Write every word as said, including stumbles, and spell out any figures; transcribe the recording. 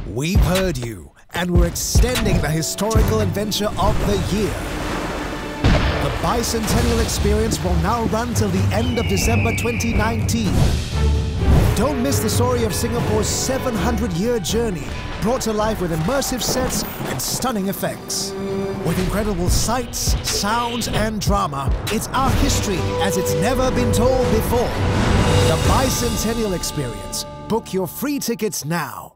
We've heard you, and we're extending the historical adventure of the year. The Bicentennial experience will now run till the end of December twenty nineteen. Don't miss the story of Singapore's seven hundred year journey, brought to life with immersive sets and stunning effects. With incredible sights, sounds and drama, it's our history as it's never been told before. The Bicentennial experience. Book your free tickets now.